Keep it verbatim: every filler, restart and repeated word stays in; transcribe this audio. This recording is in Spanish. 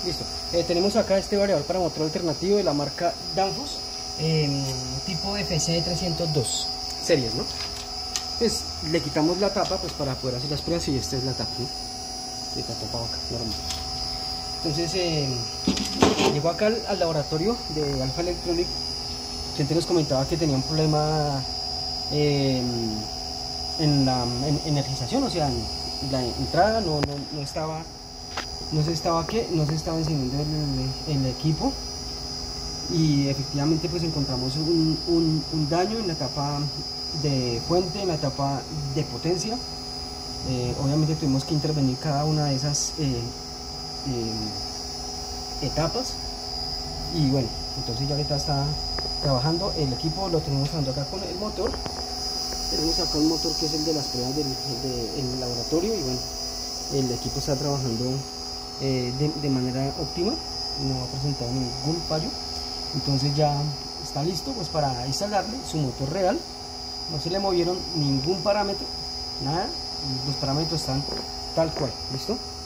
Listo. Eh, tenemos acá este variador para motor alternativo de la marca Danfoss. Eh, tipo F C trescientos dos. Series, ¿no? Pues le quitamos la tapa pues para poder hacer las pruebas y esta es la tapa, ¿no? Esta tapa acá, normal. Entonces eh, llegó acá al, al laboratorio de Alfa Electronic. Gente nos comentaba que tenía un problema eh, en la en, energización, o sea, en la entrada no, no, no estaba, no se estaba ¿qué? No se estaba encendiendo el, el equipo. Y efectivamente pues encontramos un, un, un daño en la etapa de fuente, en la etapa de potencia. Eh, obviamente tuvimos que intervenir cada una de esas eh, eh, etapas y bueno, entonces ya ahorita está trabajando el equipo, lo tenemos trabajando acá con el motor. Tenemos acá un motor que es el de las pruebas del de, el laboratorio y bueno, el equipo está trabajando eh, de, de manera óptima, no ha presentado ningún fallo. Entonces ya está listo pues para instalarle su motor real. No se le movieron ningún parámetro, nada, los parámetros están tal cual, ¿listo?